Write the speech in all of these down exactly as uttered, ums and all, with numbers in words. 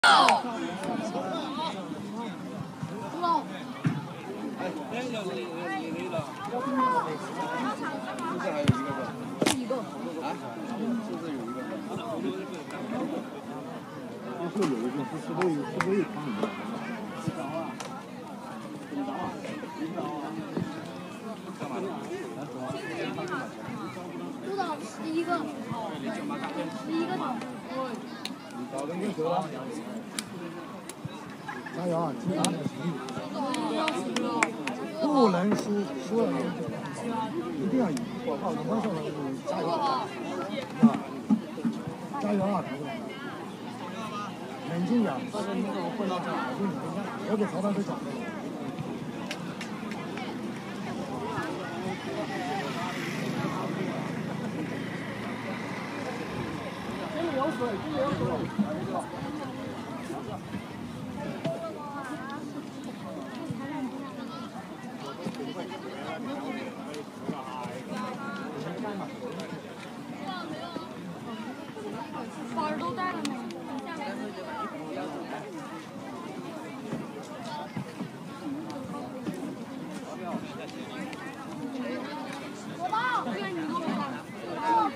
督导第一个，第一个场。 搞跟跟球了，加油啊！今天不能输，输了一定要赢。我靠，你们说的加油啊！加油啊！冷静点，到时候你怎么混到这儿？我跟你说，我给曹老师讲的。 有水，这里有水。 宝儿都带了吗？我到，这个你给我打。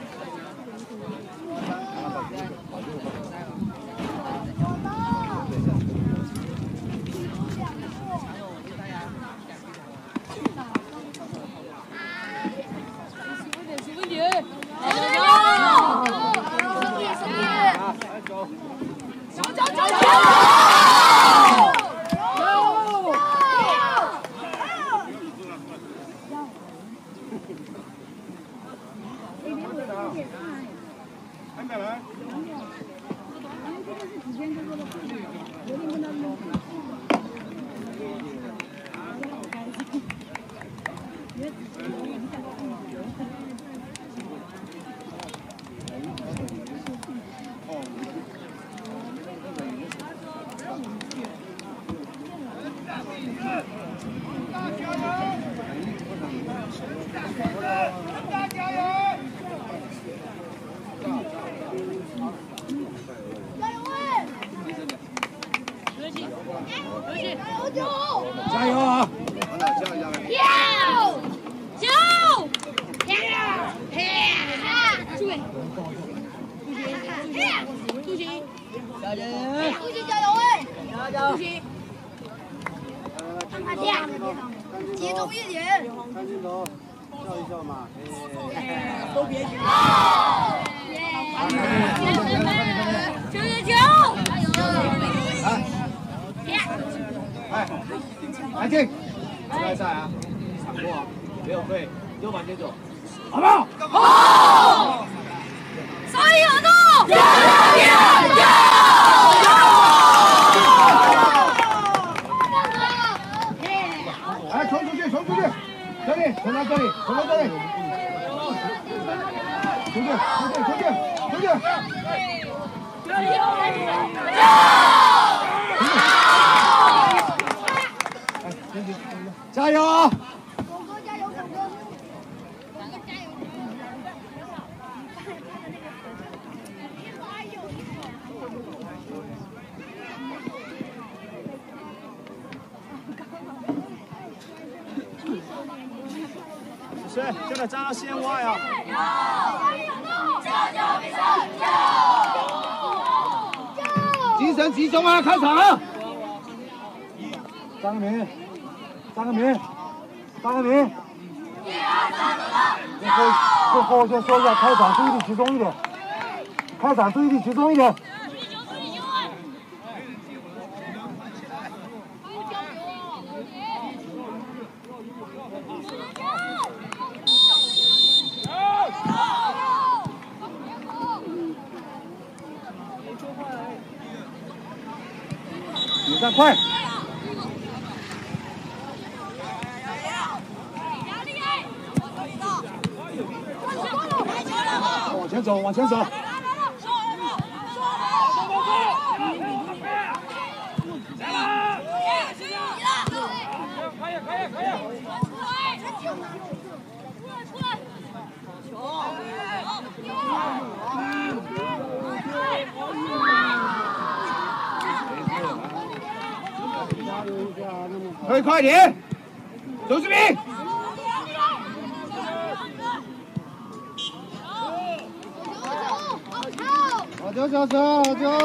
加油啊！ 九九，注意，杜鑫，加油！杜鑫加油哎！杜鑫，看点，集中一点。 看镜头，笑一笑嘛。 都别急。九九九， 哎，安静！比赛啊，场过啊，没有退，就往前走，好不好？ 好！三一合作！加油！ 来，冲出去，冲出去！这里，冲到这里，冲到这里！出去，出去，出去，出去！加油啊！ 狗哥加油，狗哥！ 是，现在站到线外啊！ 精神集中啊！开场了！张个名，张个名，张个名。最后，最后先说一下，开场注意力集中一点，开场注意力集中一点。比赛快！往前走，往前走。可以，可以，可以。出来，出来。球。 可以快点，周志明。好球，小球，好球！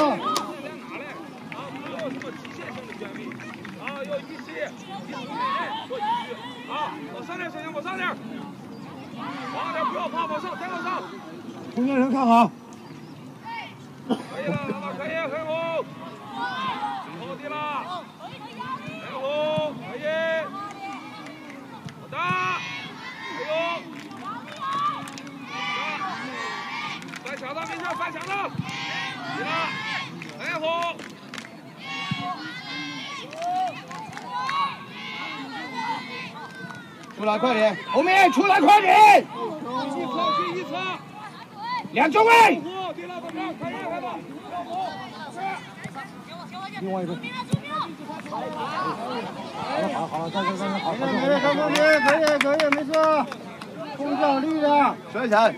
啊，有一起，一起，哎，多一句。好，往上点，小杨，往上点。往点，不要怕，往上，再往上。 中间人看好。 可以了，老板，可以，很好。好的了。很好，可以。好的。还有。翻墙的，没事，翻墙的。对了，很好。 出来快点，后面出来快点！ 一侧去一侧， 两中卫。 对了，怎么样？可以，来吧。 另外一个。好好好，再再再好， 没事没事，没事，可以可以，没事，攻奖励的， 水神。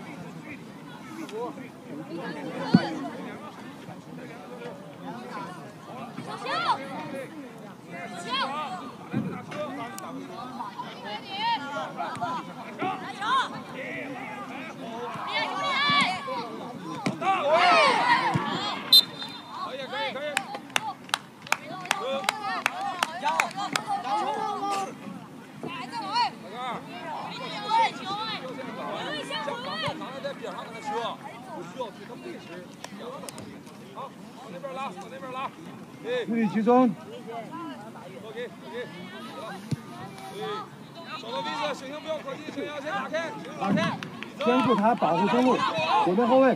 注意集中。 OK OK， 对，找到位置，行星不要靠近，行星先打开，行星打开。 兼顾他保护中路，左边后卫。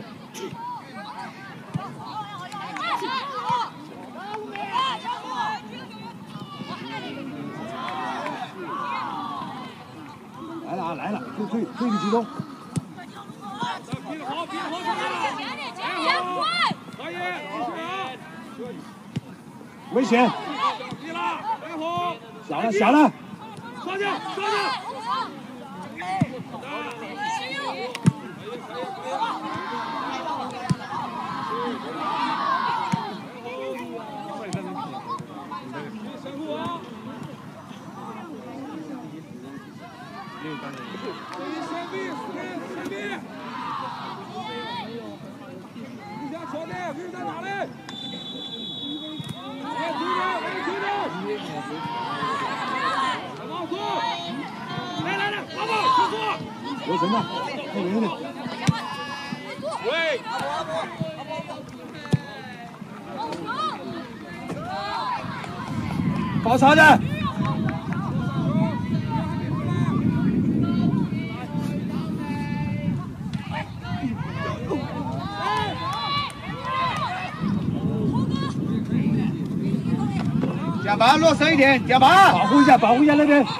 来了啊，来了，注注意注意集中。 拼好，拼好，拼好，可以， 危险！ 低了，很好， 小了小了， 上去上去。 有神的，后面有点。 喂。 包抄的。甲板落深一点，甲板保护一下，保护一下那边。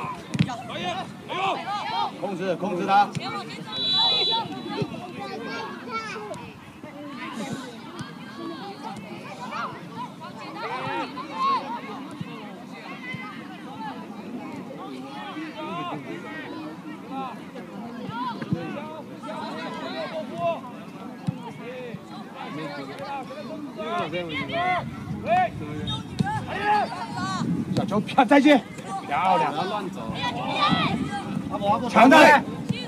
控制控制他。小球漂再见，漂亮，乱走，强的。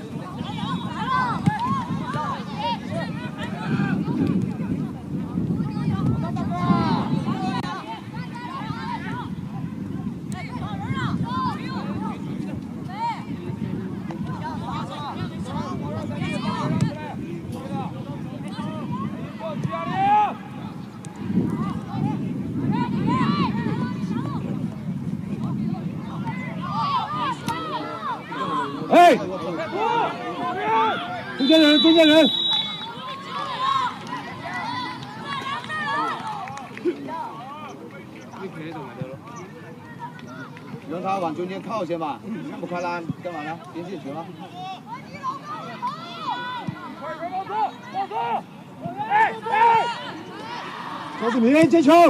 哎，中间人，中间人，让他往中间靠些嘛，看不开啦，干嘛呢？边线球了。周志明接球。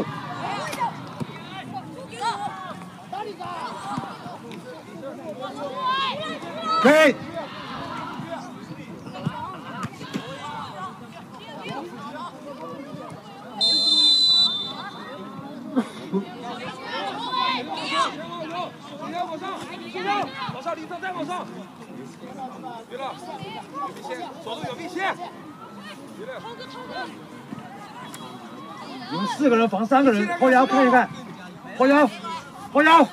可以。 你要往上，往上，往上，李正再往上。对了，有危险，左路有危险。对了。 你们四个人防三个人，后腰看一看，后腰，后腰。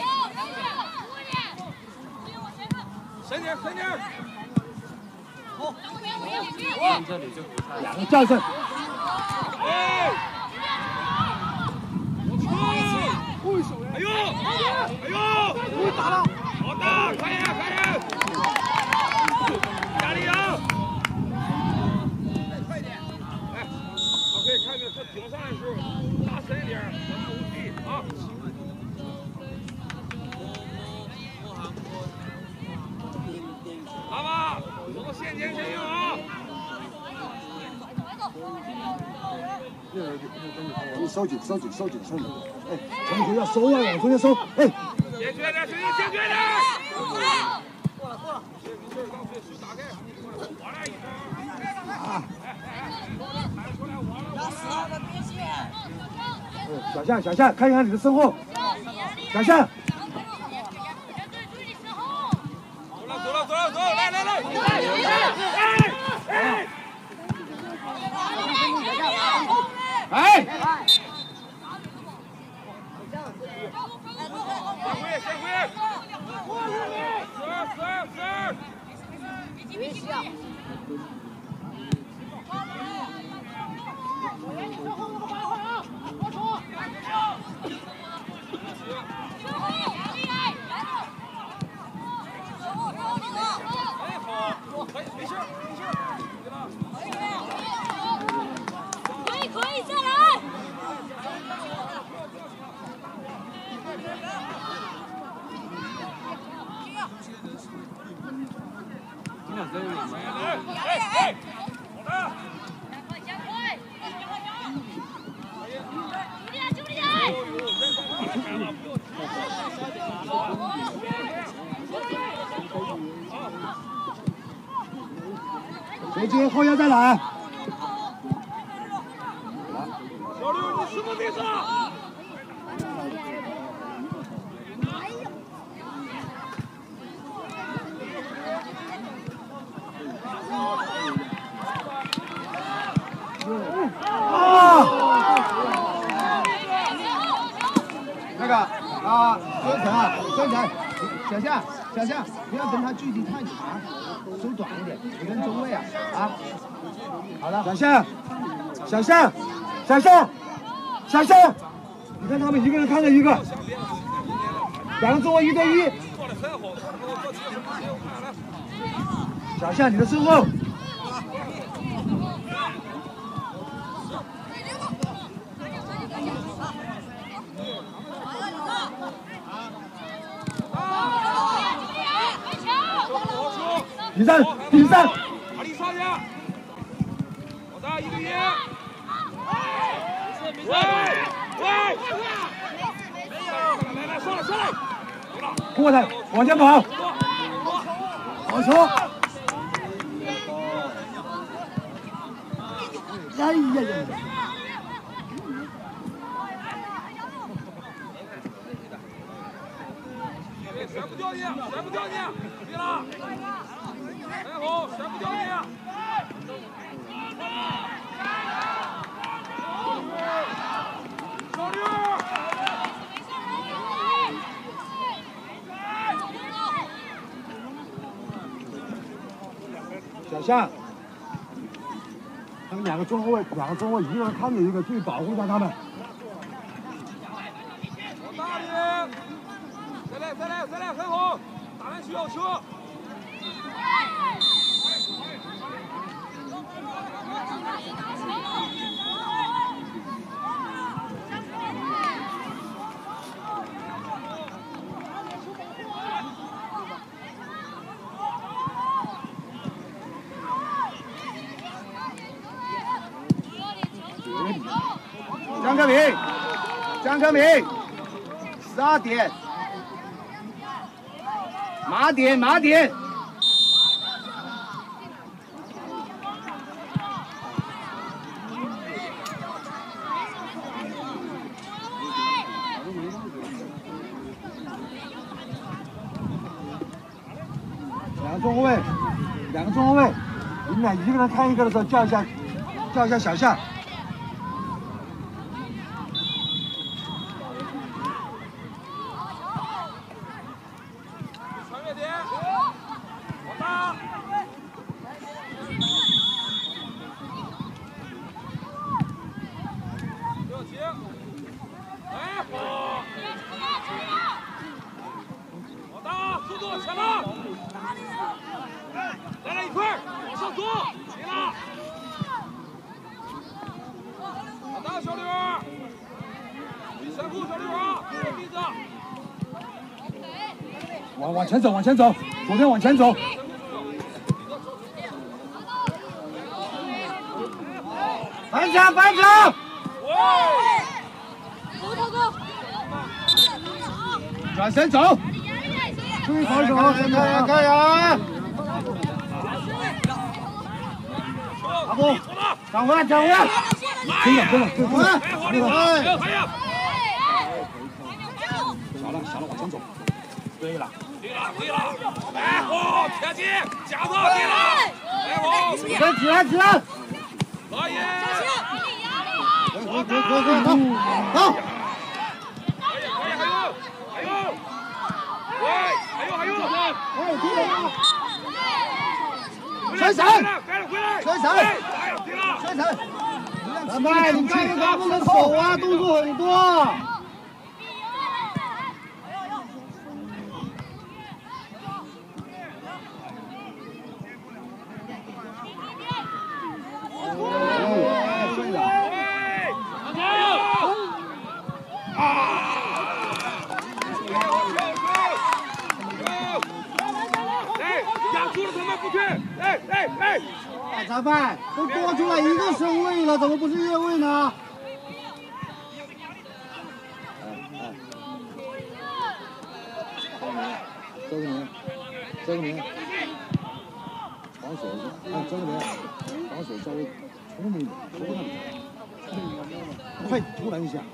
深点，深点。好。 这里就两个战胜。 哎。哎呦！哎呦！打了！好的，快点，快点！加力啊！快点！哎，我可以看着他顶上来的时候拉深一点，让他无敌啊！拉吧，走到线前前用啊！ 你收紧，收紧，收紧，收紧！哎，同学要收啊，往中间收！哎， 坚决点，兄弟，坚决点！过了，过了。没事，让水水打开，划来一下。啊！要死了，别信！ 小夏，小夏，看一看你的身后。小夏。 走了，走了，走了，走！来来来！哎哎！ 哎！ 先回，先回！死死死！哎好，可以，没事没事，对吧？ 可以可以，再来！ 谁接后腰再来。 小六，你什么位置？ 那个啊，周晨啊，周晨，小夏，小夏，不要跟他距离太长，收短一点，你跟中卫啊，啊，好了， 小夏，小夏，小夏，小夏，你看他们一个人看着一个，两个中卫一对一。 做的很好， 小夏，你的身后。比赛，比赛！ 把力上去！好的，一对一！喂喂！来来，上来上来！ 过来，往前跑！好球！哎呀呀！ 旋不掉你，旋不掉你，对了，很好，旋不掉你。小六， 小夏，他们两个中后卫，两个中卫一个人看着一个，注意保护一下他们。 往大里。再来，再来，再来，很好！打篮需要球。 张克明，张克明，十二点。马点，马点。 个中后卫，两个中后卫，你们俩一个人看一个的时候叫一下，叫一下小夏。 往往前走，往前走，左边往前走。反抢，反抢！转身走，注意防守，加油加油！阿布，掌握掌握，真的真的，对对，那个，小了小了，往前走，对了。 对了，对了，来红，贴紧，加上对了，来红， 起来起来起来， 可以， 可以可以可以，走走， 可以可以，还有还有，喂，还有还有， 哎，对了， 甩闪，回来回来， 甩闪， 哎呀，对了， 甩闪，老麦，你看他们的手啊，动作很多。 裁判都多出来一个身位了，怎么不是越位呢？周明，周明，防守，看周明，防守稍微聪明一点，头部那里，快突然一下。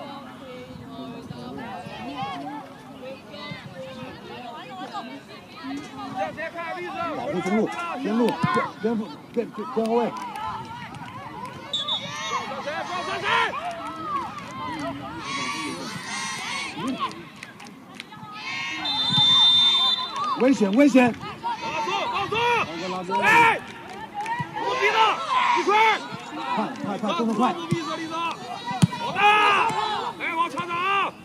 保护中路，边路，边边边边边后卫。危险危险！ 拉住拉住！哎，不逼了，一块！ 快快快，动作快！ 不逼着李子，好的！哎，往场长。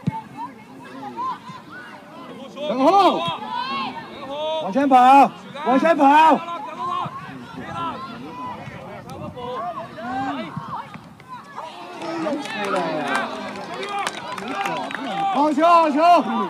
然后。 往前跑，往前跑！好球，好球！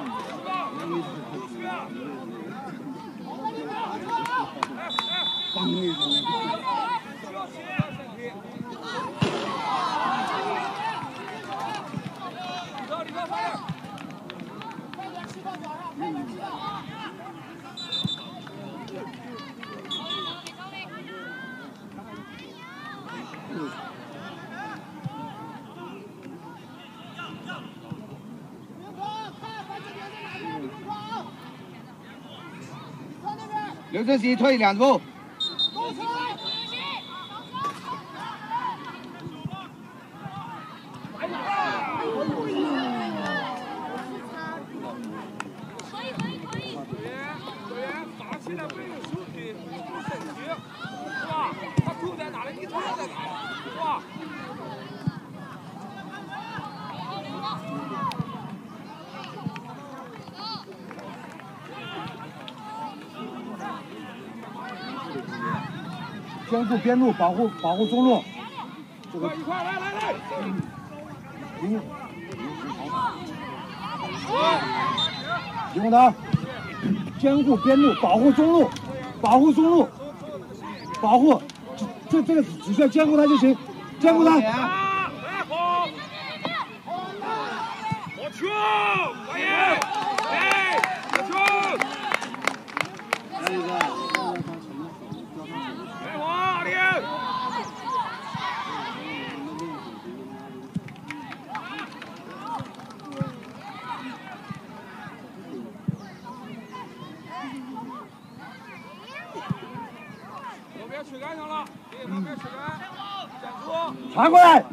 刘志熙退两步。 兼顾边路，保护保护中路。这个一块来来来。 林林宏涛，兼顾边路，保护中路，保护中路，保护，这这个只需要兼顾他就行，兼顾他。 来好，我去，可以，哎，我去。还有一个。 传过来。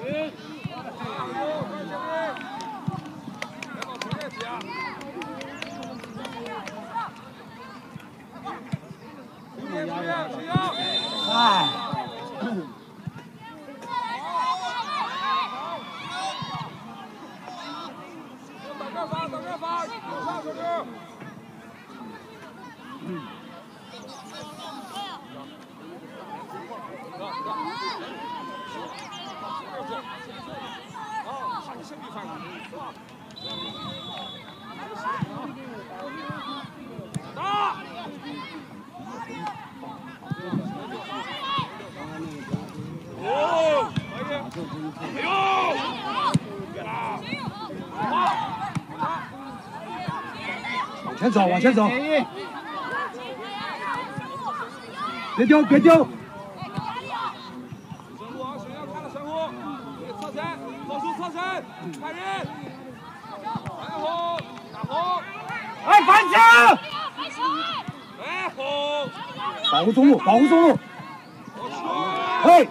哎。往前走，往前走，别丢，别丢。 身后啊，学员看了身后，侧身，走出侧身，看人，然后打红， 哎，反抢！ 哎红， 保护中路，保护中路。嘿。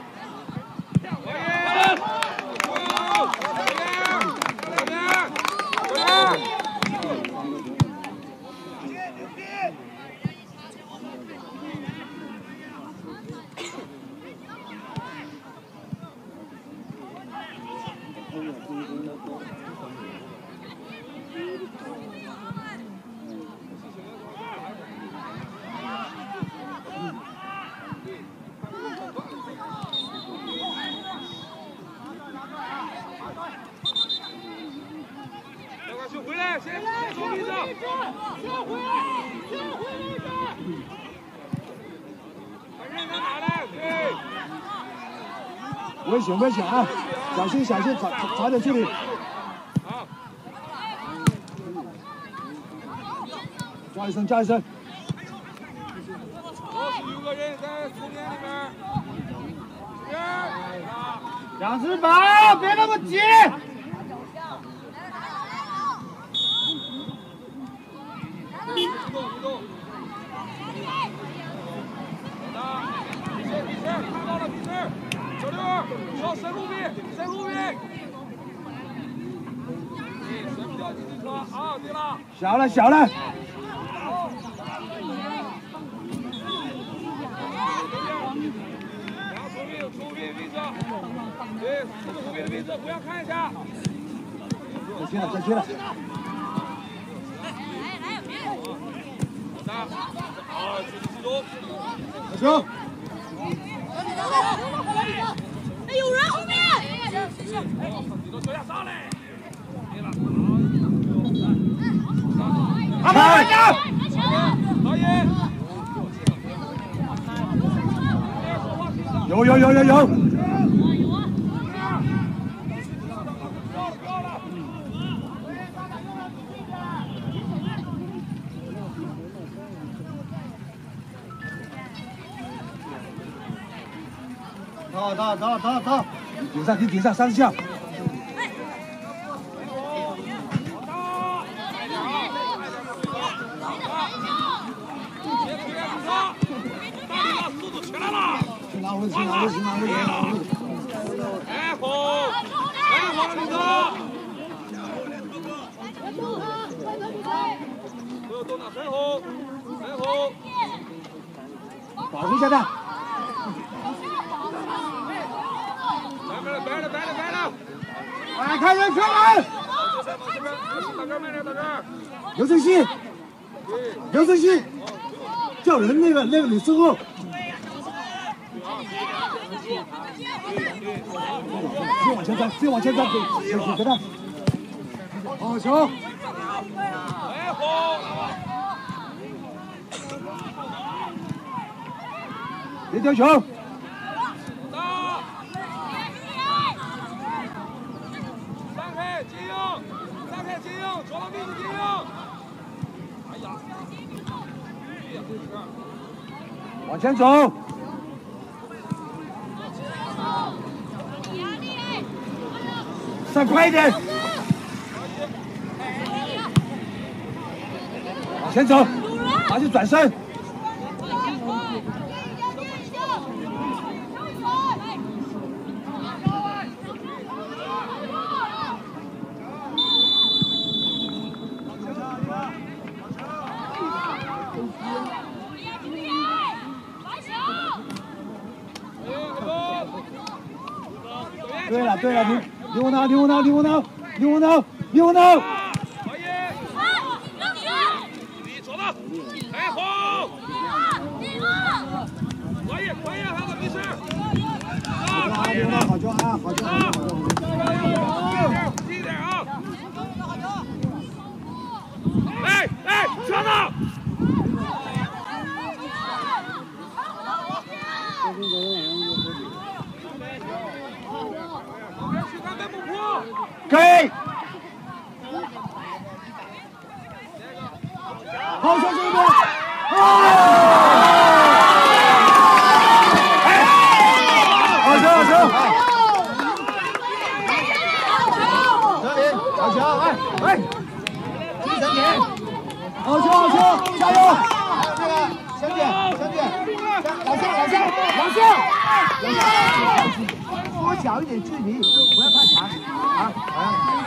回来，先先守位置，先回来，先回位置。把人拿拿来，对。 危险危险啊！小心小心，查查点距离。 好。 叫一声叫一声。 我是有个人在丛林里面。人啊！ 两只跑，别那么急。 移动移动，好的，比谁比谁，看到了比谁，小六，朝深路边，深路边，对，甩不掉你的车啊，对了， 小了小了， 然后从边从边位置，对，从后边的位置，不要看一下， 再接了再接了。 好，集中集中。 行。 哎，有人后面！ 你都脚下上来。对了， 好。开加！导演。 有有有有有。 走走走走走， 顶上，你顶上三下。 速度起来了！ 去拿位置，拿位置，拿位置，拿位置。 哎好，哎好了，李哥。不要动了，身后，身后。 保护一下他。 白了，白了，白了，白了！ 哎，看人，看人！ 大哥，慢点，大哥！ 刘胜熙，刘胜熙，叫人那个那个李师傅。再往前走，再往前走，给给给他。好球！ 哎好！ 别丢球！ 抓到位置，接应！哎呀！ 往前走！再快一点！往前走，马上转身。 了，对了，你离我挠，离我挠，离我挠，离我挠，离我挠。 可以。你走了，开红。可以，可以，孩子，没事。啊，可以了。 好球啊，好球，好球，好球。 低点啊！哎哎，车子！ 给！好球，这边！好球，好球！ 这里，好球，哎哎，精神点， 好球，好球，加油！ 还有那个小姐，小姐，老向，老向，老向，老向，缩小一点距离，不要太长啊！啊！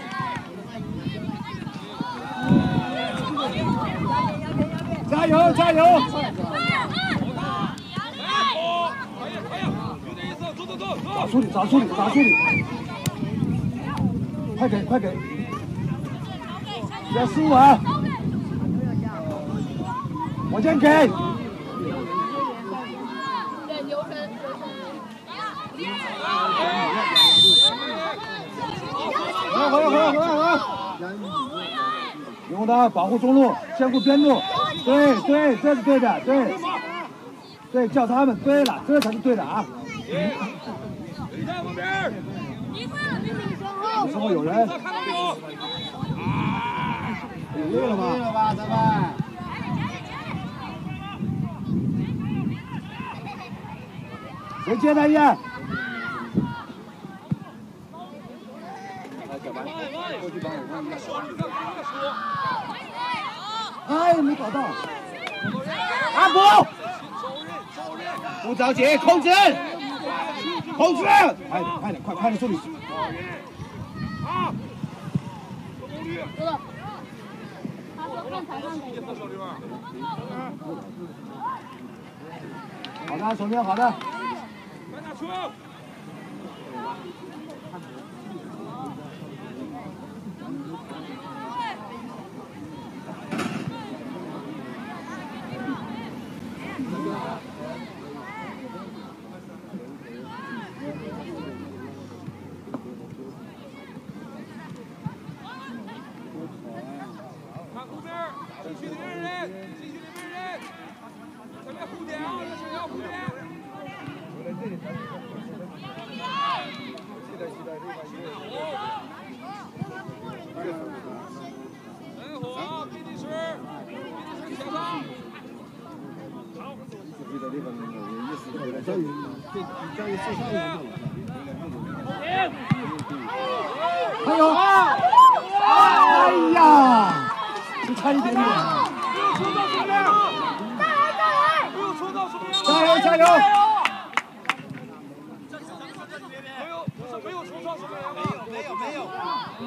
加油，加油！找处理，找处理，找处理！快给，快给！别失误啊！往前给！回来，回来，回来，回来，回来！用的保护中路，兼顾边路。对对，这是对的，对。对，叫他们对了，这才是对的啊！ 你看旁边。 有时候有人。 看到没有？啊！ 累了吧？ 累了吧，咱们。 谁接他一眼？哎，没搞到。阿布， 不着急，控制，控制， 快点，快点，快快点处理。 啊！ 哥哥，他说看裁判的。 好的，手边好的。 快点出！看后边，禁区里面人，禁区里面人，咱们护点啊，这是要护点。很好，比利时，比利时挑上。好。 还有啊！哎呀，就差一点点。 没有冲到前面！再来再来！没有冲到什么样？ 加油加油！ 没有，不是没有冲上什么样吗？ 没有没有。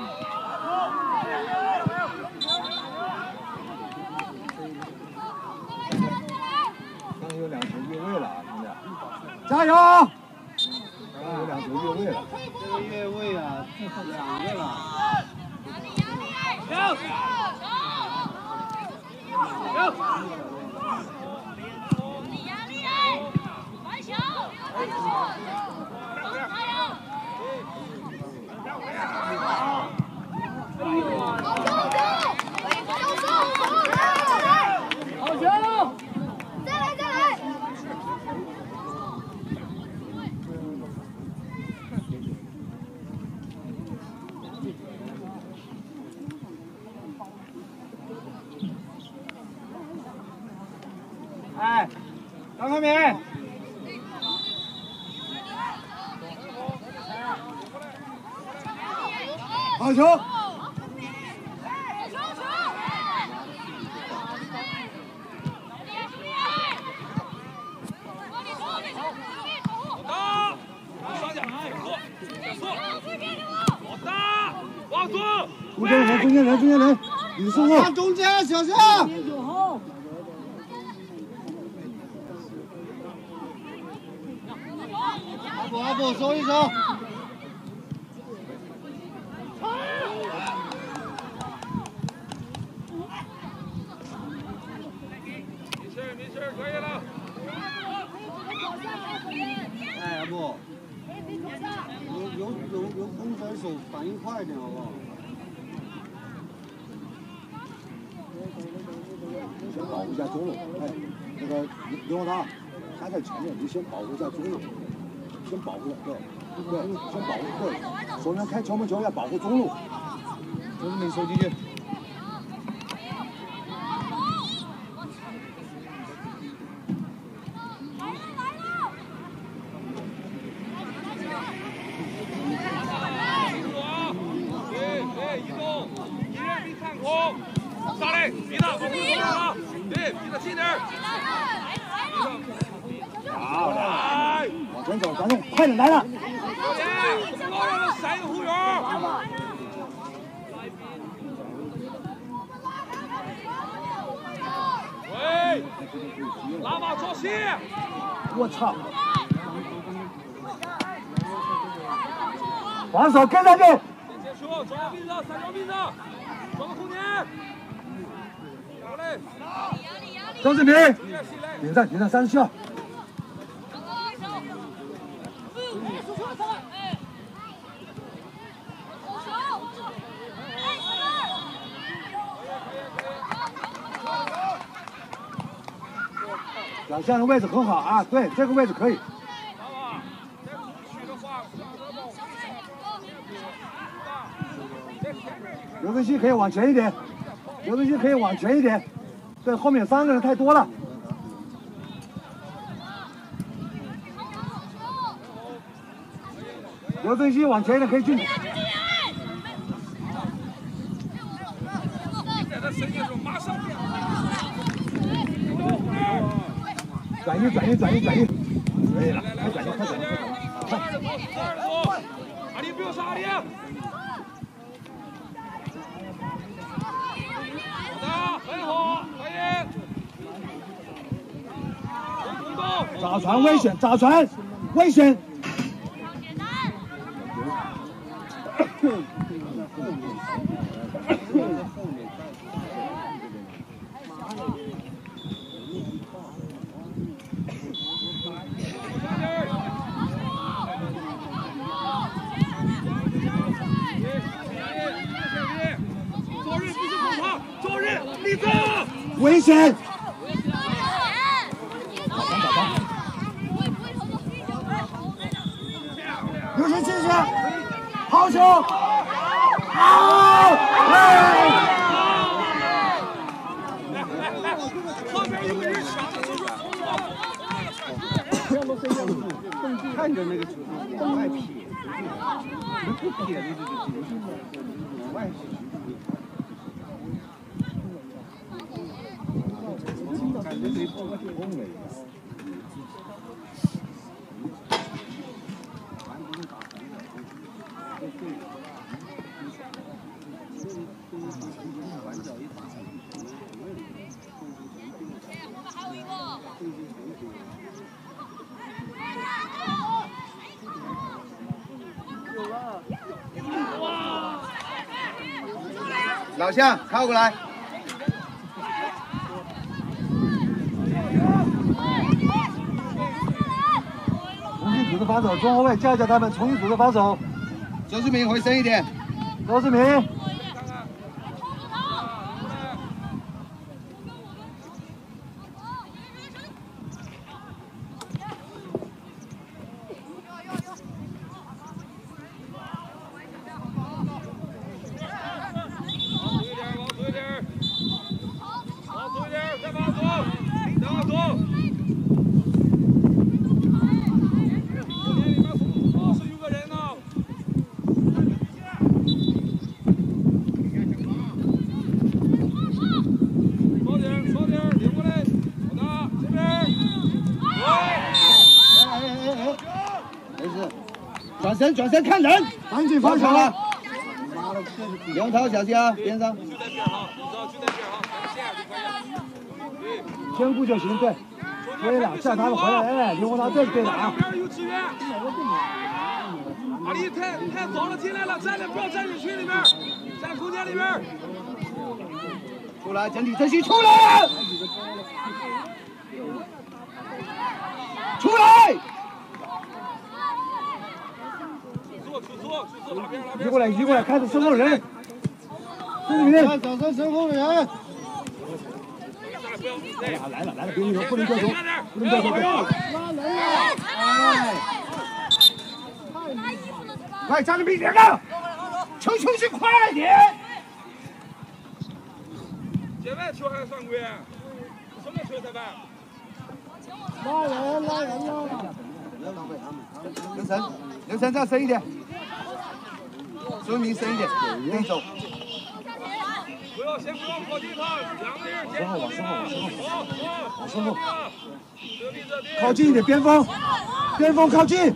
刚刚有两球越位了啊，兄弟！加油！刚刚有两球越位了。 这个越位啊，两个了。 行。行。 哎，张康敏， 好球！中间人，中间人，中间人，李师傅。 中间，小心！阿布，阿布，收一收。 先保护一下中路，哎，那个刘永达，他在前面，你先保护一下中路，先保护，对，对，先保护，对，球员开球门球要保护中路，周志明收进去。 上来，逼他，往后跑，对，逼他近点儿。 好，来，往前走，观众，快点来了。 教练，老让他三个后援。喂，拉马朝西。 我操！防守跟上去。 结束，找个位置，三条位置，找个空间。 周志明，顶上顶上三十七号。表现的位置很好啊，对，这个位置可以。刘根熙可以往前一点，刘根熙可以往前一点。 对，后面三个人太多了。刘振熙往前一点可以进。转移转移转移转移，可以了，快转移快转移快转移，快！ 阿里不要杀阿里。 找传危险，找传危险。 昨日不是恐怕，昨日立正。 危险！ 有谁进去？好球！好！哎！ 后面有个人抢的就是看着那个球往外撇，不撇的就是往外撇。感觉没碰过空了。 老向靠过来。 重新组织防守，中后卫叫叫他们重新组织防守。 周志明回身一点。 周志明。 转身，转身看人， 赶紧防守了。 梁涛小心啊，边上。 就在边上，你知道就在边上，看线就可以了。 兼顾就行，对。对了，叫他们回来，哎，刘洪涛这是对的啊。 边有支援。阿里太太早了进来了，站着不要站人群里面，站空间里面。 出来，整体阵型出来，出来。 移过来，移过来，开始身后人。这里面， 找身身后人。 不要来了来了来了，别扭，不能掉头，不能掉头。 哎，快站得比别人，球球是快点。 现在球还犯规，什么球裁判？ 拉人拉人了！ 刘晨，刘晨再深一点，孙明深一点，内走。 不要先不要靠近他，两个人先往身后往身后往身后。 这里这里。 靠近一点，边锋，边锋靠近。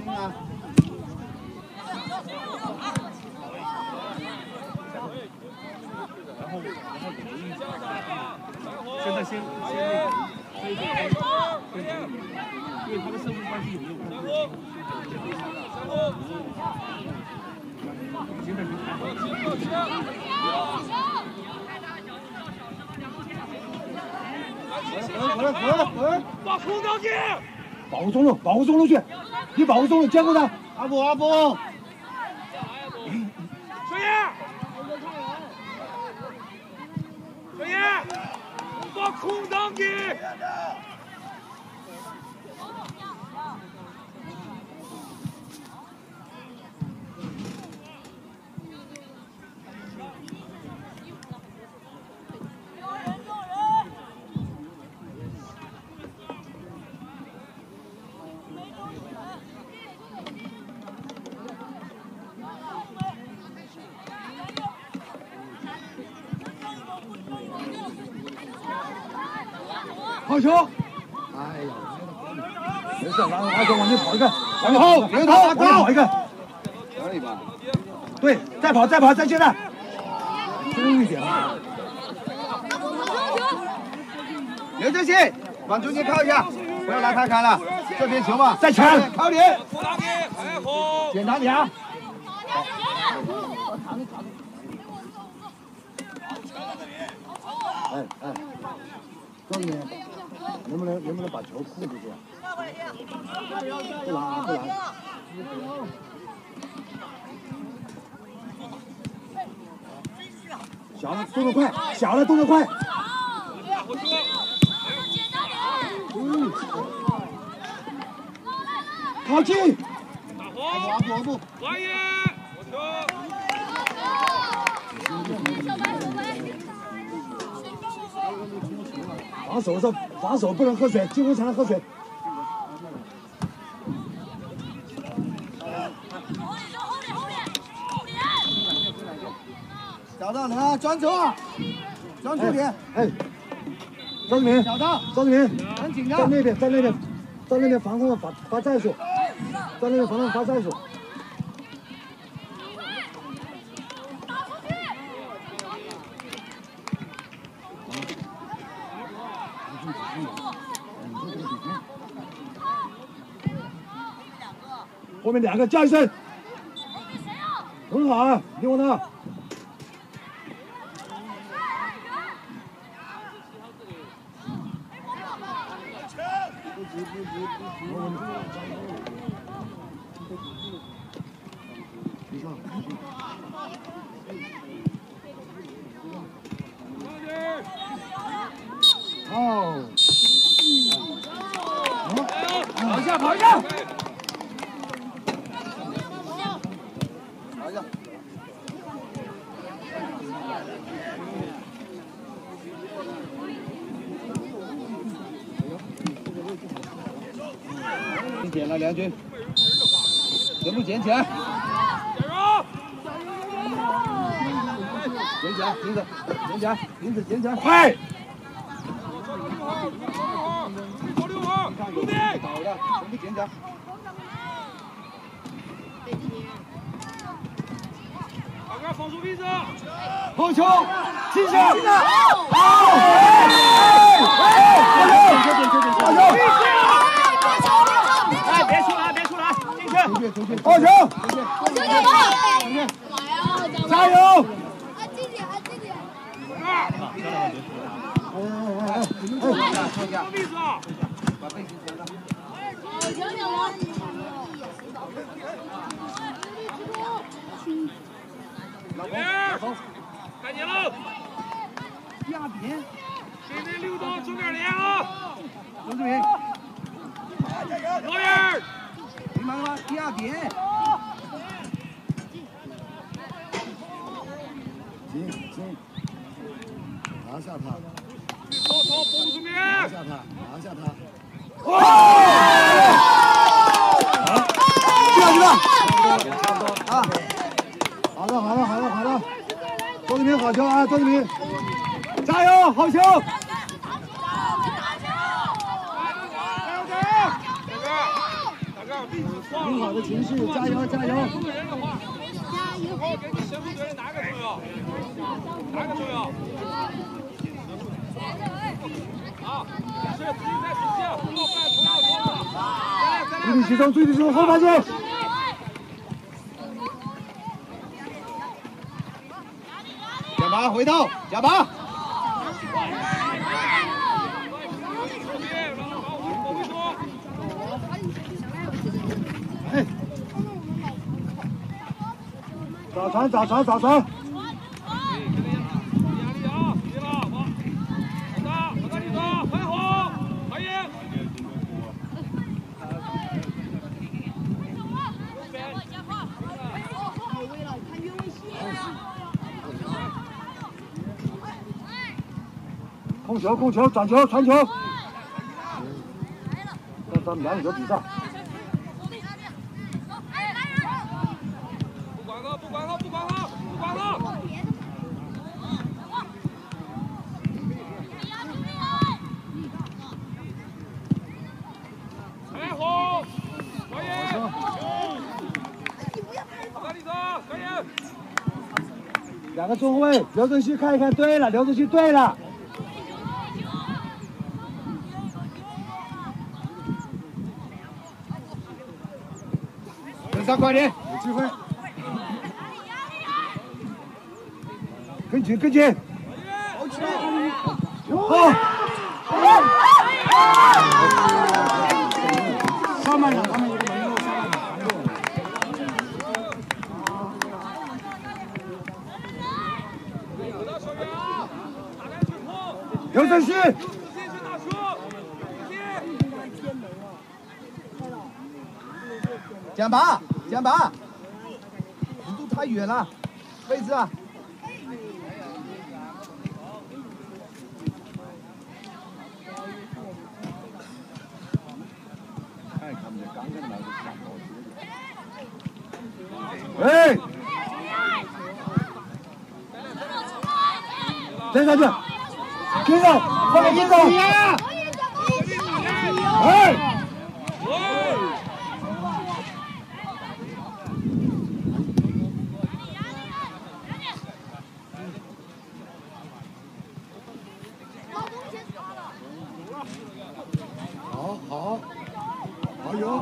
现在先先那个，对对，因为他的胜负关系有用。 然后，然后， 现在你看， 回来回来回来！ 把空当进， 保护中路，保护中路去，你保护中路，监控他。 阿布阿布， 水野，水野，把空当进。 好球！哎呀，没事，然后阿雄往前跑一个，往后， 刘涛往前跑一个， 可以吧？ 对，再跑再跑再接他，深一点。 刘志信，往中间靠一下，不要拉太开了，这边球嘛， 再抢， 靠点， 空当进，哎好。 检查你啊！哎哎，告诉你，能不能能不能把球控制住？不拦啊不拦！小的动作快，小的动作快。嗯，靠近。 打好， 阿布阿布， 王爷，我球。 防守是防守，不能喝水，进攻才能喝水。 找到人啊，专注啊，专注点。 哎，张志明， 找到， 张志明， 很紧张。 在那边，在那边，在那边防控发发战术，在那边防控发战术。后面两个叫一声，很好啊，听我的。哦，跑一下，跑一下。 跑一下。捡了梁军，全部捡起来。捡起来，停止，捡起来，停止，捡起来， 快！ 保留好，右边。 好的，全部捡起来。 把个防守位置。 后球，进球！进球！好！好球！ 哎，别出来，别出来，进去！ 好球！加油！ 位置啊！ 把背心穿上。 老公，看见了。 压扁。 今天六多重点连啊！ 刘志明， 老远， 明白了吗？第二点。 进进，拿下他， 多多蹦出面， 拿下他，拿下他。 哇！ 这样子的，啊，好的好的好的好的，周志明好球啊，周志明，加油，好球！很好的情绪，加油加油！ 给你先锋队员哪个重要？哪个重要？好，是自己在底下，不要犯同样的错误。再来再来！ 注意集中，注意集中，后排进。 加把回头，加把。 哎，早传早传早传。控球，控球，转球，传球。让他们两个比赛。 不管他，不管他，不管他，不管他。开红，可以。哪里走？可以。 两个中卫，刘正熙看一看，对了，刘正熙对了。 跟上快点， 有机会。跟紧，跟紧。好。上半场他们一个没有下半场。刘正熙。 讲吧，讲吧，弧度太远了，位置啊。 哎，跟上去，跟上，后面跟上。哎。好好，好有。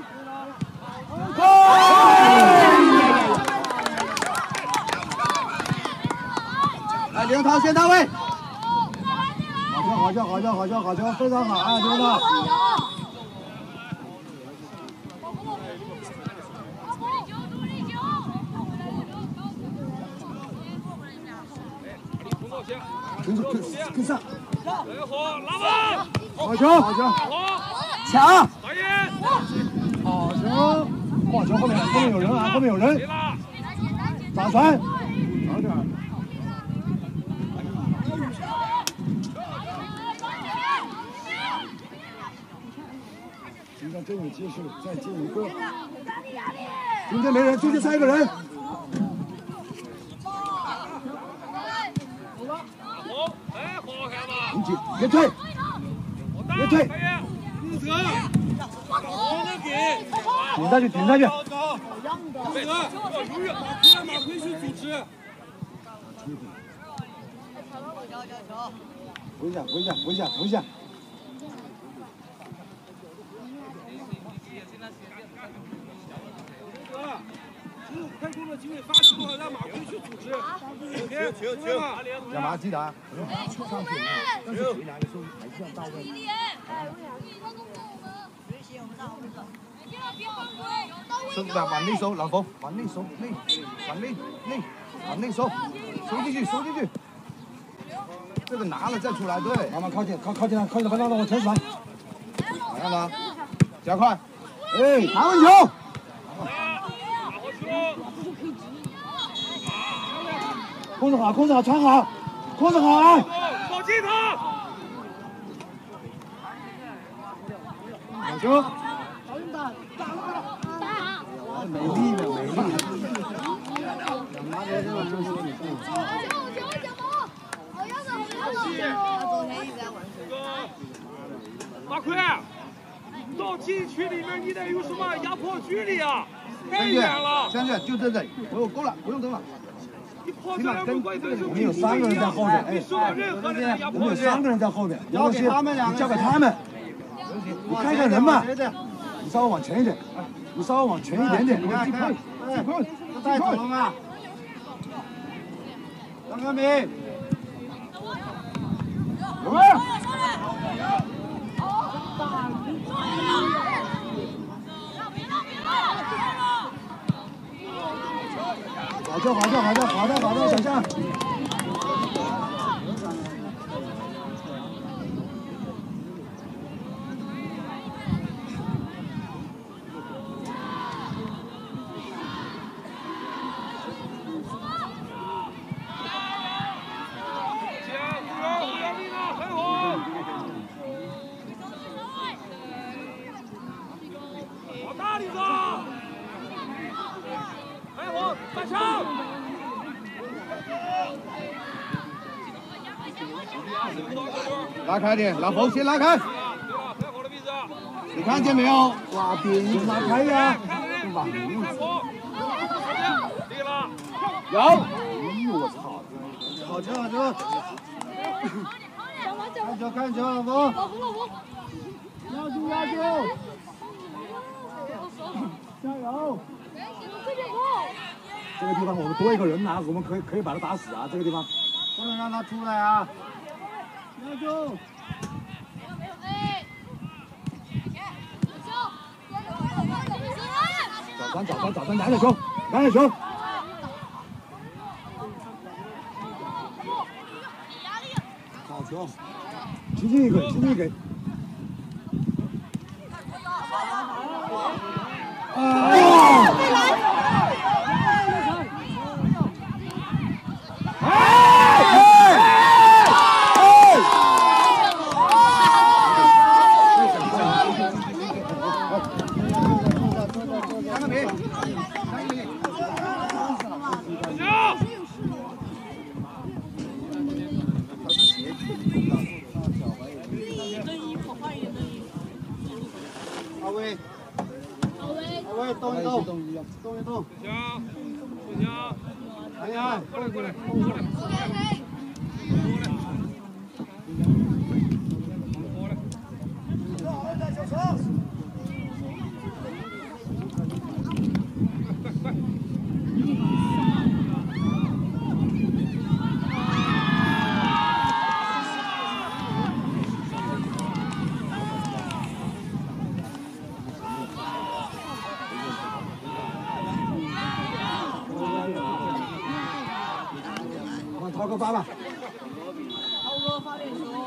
来，刘涛先到位。 好球，好球，好球，好球，非常好啊，刘涛。跟跟跟上。好球，好球，抢。好球，好球，后面后面有人啊，后面有人。打传。早点。现在这种接势，再进一个。中间没人，中间三个人。你紧，别退，别退。顶上去，顶上去。回一下，回一下，回一下，回一下。 只有开工的机会发球的话，让马奎去组织。停停停！ 干嘛记得啊？ 上去，但是回来的时候还是要到位。 收往往内收，老冯，往内收，内，往内内，往内收，收进去，收进去。 这个拿了再出来，对。 慢慢靠近，靠靠近他，靠近他，让我停止他。 看他，加快。 哎，拿稳球。控制好，控制好，传好，控制好啊！ 靠近他。 好球。 美丽的美丽。 大奎，到禁区里面你得有什么压迫距离啊？太轩远了。 轩轩就这这里，我够了，不用蹬了。 你跑起来不会跟我们有三个人在后面，哎， 受到任何人的压我们迫。 有三个人在后面， 交给他们两个， 交给他们。你看一下人嘛，你稍微往前一点，你稍微往前一点点。 你看，看，哎，都带走了吗？张克明， 有没有？好球，好球，好球，好的，好的，小象。 拉开点，老冯先拉开。你看见没有？ 哇，边拉开呀！ 有。 哎呦我操！ 好球好球！看球看球，老冯。 老冯老冯。 压住压住！加油！ 这个地方我们多一个人拿，我们可以可以把他打死啊！这个地方不能让他出来啊！压住！ 找传找传找传，拿点球，拿点球！好球！轻轻一给，轻轻一给。啊！ 阿威，阿威，动一动，动一动，动一动。 不行，不行。 哎呀， 过来过来过来。 掏个八吧。 涛哥发点球。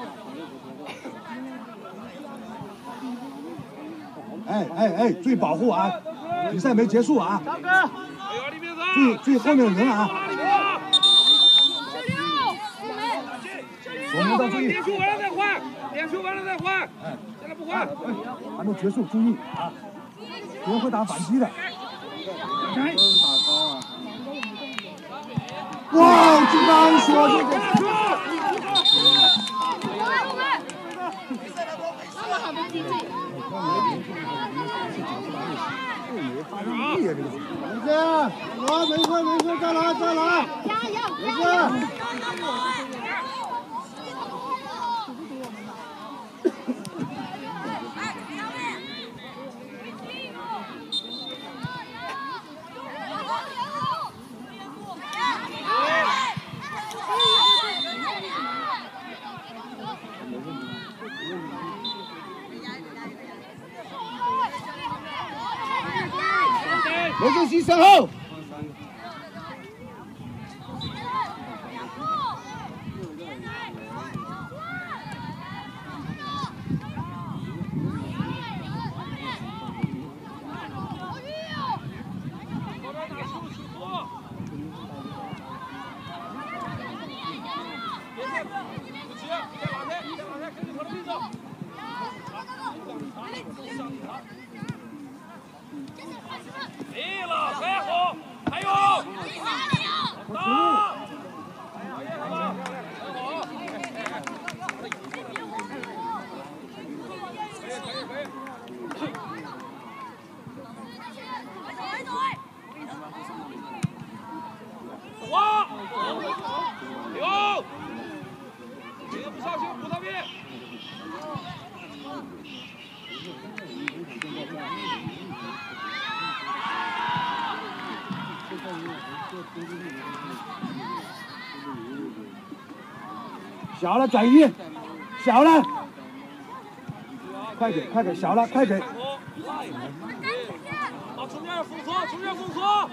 哎哎哎，注意保护啊！比赛没结束啊！ 大哥， 注意注意后面的人啊！我们要注意。 点球完了再换，点球完了再换。哎，现在不换。 还没结束，注意啊！别人会打反击的。哇，这个安说这个。 没事，我没事没事，再来再来，没事。罗俊熙身后。 对了，还好，还有，好打，可以了吧？很好，可以可以可以可以。哇！有，今天不小心不特别。 小了转移，小了，快点快点，小了快点。 往中间封锁，中间封锁。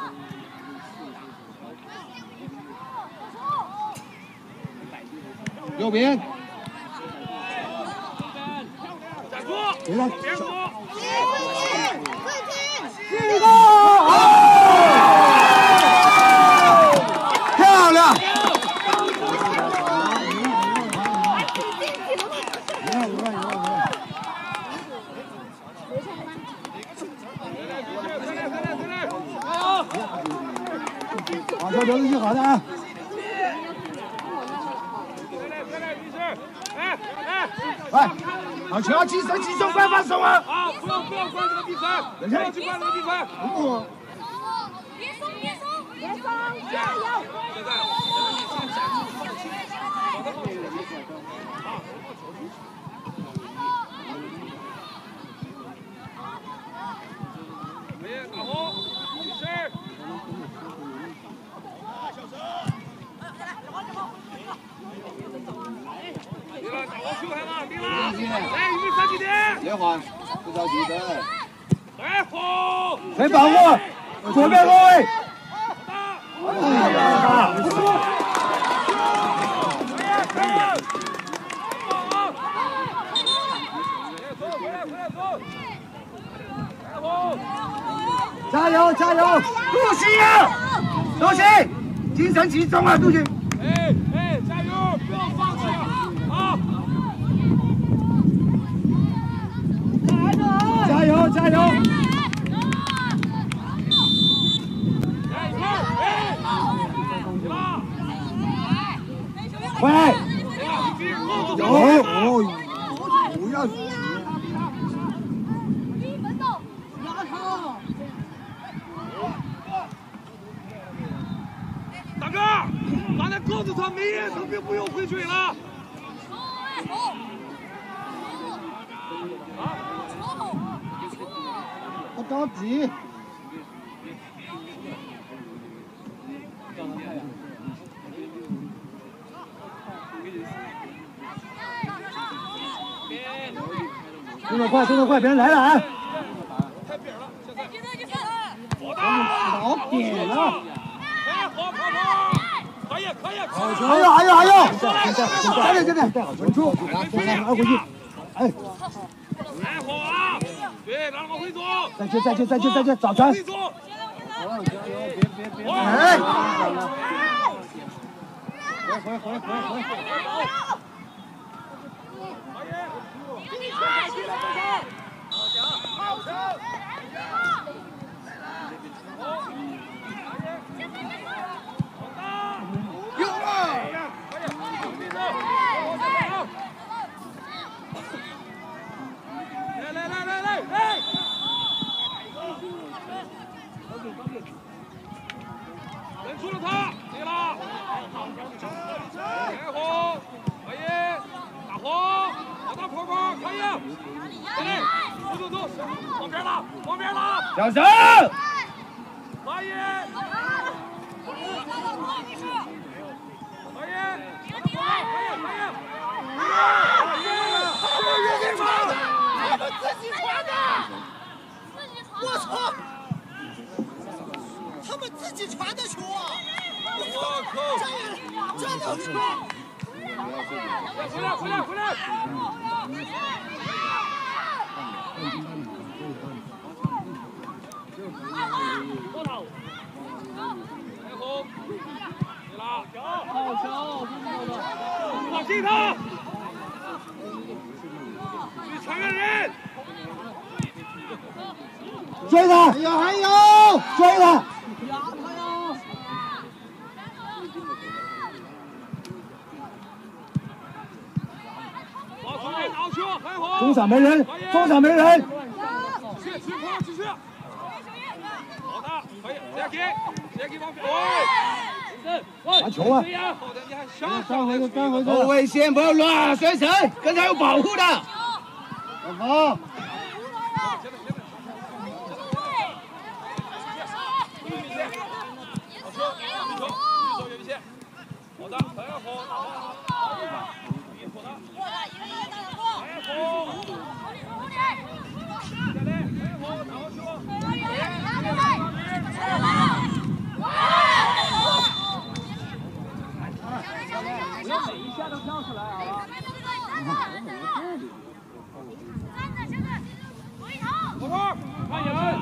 右边。 站住！ 别让别住！ 这个漂亮！往球流出去，好的啊！ 哎哎， 来，好球，集中集中，快放手啊！ 啊，不要不要管这个比赛，不要去管这个比赛。 不， 别松别松别松，加油！ 现在先站住，放弃，好的，啊，可以，打红，没事。对了，打红球开嘛，对了，来，预三几点？ 别慌，不着急的。 来，好， 谁保护？左边后卫。 好打。 加油加油！ 陆西啊，陆西，精神集中啊，陆西。 哎哎，加油，不要放弃啊！ 加油加油！ 来一块儿，哎，起了， 快！有有， 哦，不要！ 大哥，刚才告诉他没人，他并不用回水了。啊！ 不着急。动作快，动作快，别人来了啊！ 太扁了，现在。好打！老点了。 哎，好，跑跑，可以，可以，可以。 还有还有还有！再来再来，带好稳住，拿拿回去。哎， 哎，好啊！对，让他往回走。 再接再接再接再接，早传。 回走。 哎！ 回回回回回。 好球！ 有了！ 来来来来来来！认出了他，对了，开红，可以，大红，好大泡泡，可以，来来，走走走，往边拉，往边拉， 小声！ 可以，可以，可以，可以，这个越地方，他们自己传的， 我操！他们自己传的球啊！ 我靠！ 这这能球！ 回来，回来，回来！多少？开红，对了，好球！好球！ 进他！去传个人！ 追他！ 还有还有， 追他！中场没人，中场没人。 继续，继续，继续。好的，可以，直接给，直接给往边。 拿球啊！ 上回就上回后卫线不要乱，水神跟他有保护的。好。 好的，很好。 不要每一下都跳出来，好吧？ 老婆，看人。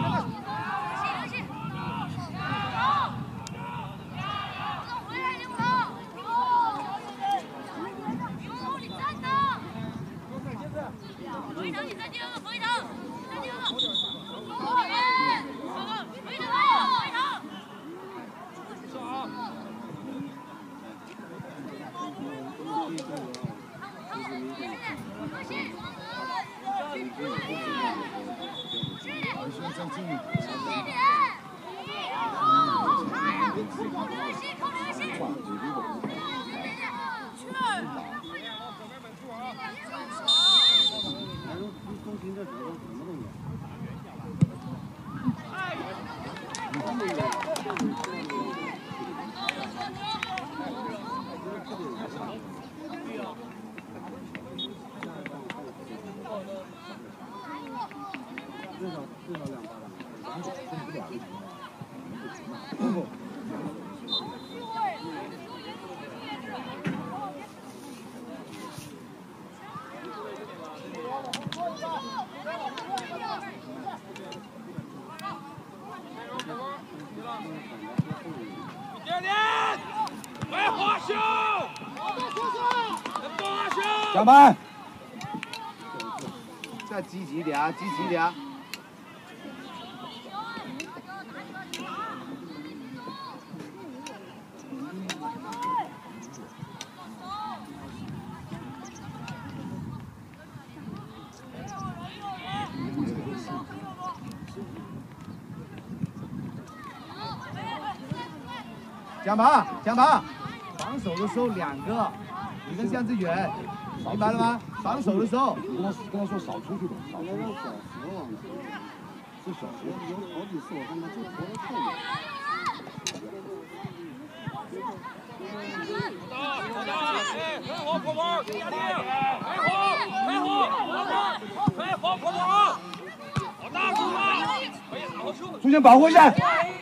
回头，你再第二个回头，再第二个。回头，回头。 是啊。 下班。 再积极点啊，积极点啊。蒋鹏，蒋鹏，防守的时候两个，一个向子远，明白了吗？防守的时候， 跟他跟他说少出去点，少出去点。是小学，有好几次我看他就投的太远。 好的，很好，婆婆，加力，很好，很好，很好，婆婆，好大球啊！可以，然后球。 出现保护一下。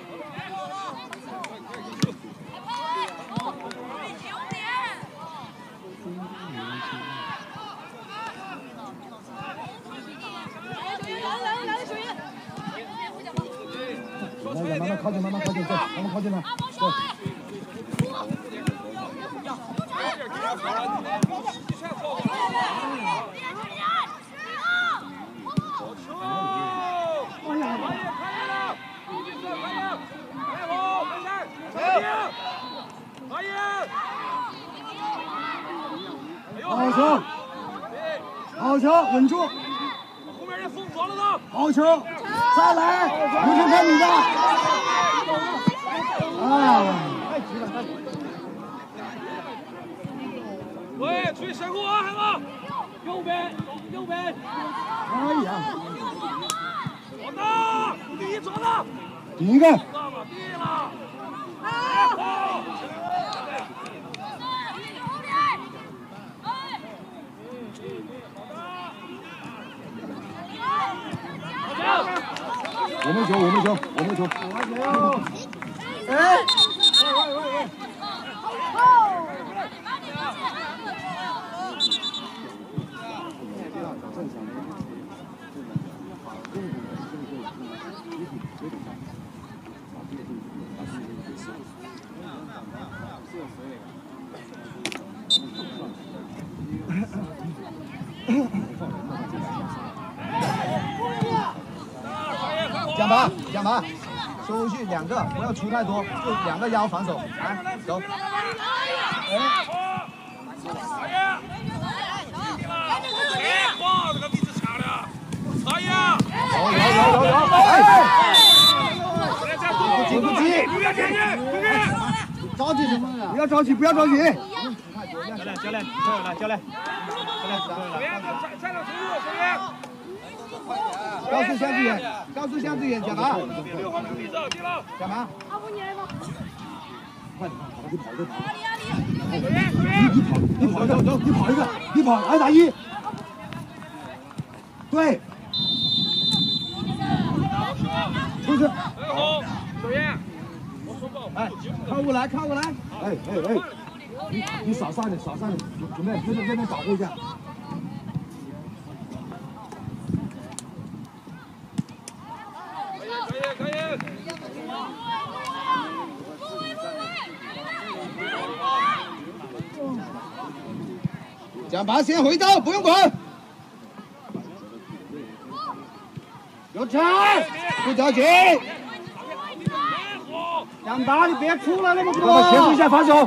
来来，慢慢靠近，慢慢靠近，对，慢慢靠近他，对。好球！好球，稳住！ 后面人封锁了呢。 好球！再来，刘晨看你的。啊！太急了，太急了。 喂，注意身后啊，孩子！ 右边，右边。 哎呀！ 好的，第一抓了。 第一个。 第一了。哎，好。 我没球，我没球，我没球。 哎！ 喂喂喂喂！ 奖罚，奖罚，收回去两个，不要出太多，就两个腰防守，来，走。哎。 哇，这个位置抢的，可以啊！ 有有有有有，哎！急不急？ 不要前进，注意！ 着急什么呀？不要着急，不要着急。 教练，教练，可以了，教练，教练，可以了。 站站到中路，小袁。 告诉向志远，告诉向志远，讲吧。 六号注意走，对了。 讲吧。 阿布你来吗？ 快点，你跑，你跑， 阿里阿里。 小袁，小袁。 你跑，你跑，走走，你跑一个，你跑，二打一。对。出去。 好，小袁。 哎，靠过来，靠过来。 哎哎哎，你你少上点，少上点，准备那边那边保护一下。 可以可以可以。 奖罚先回刀，不用管。有车，不着急。奖罚，你别出来那么多。 帮他协助一下防守。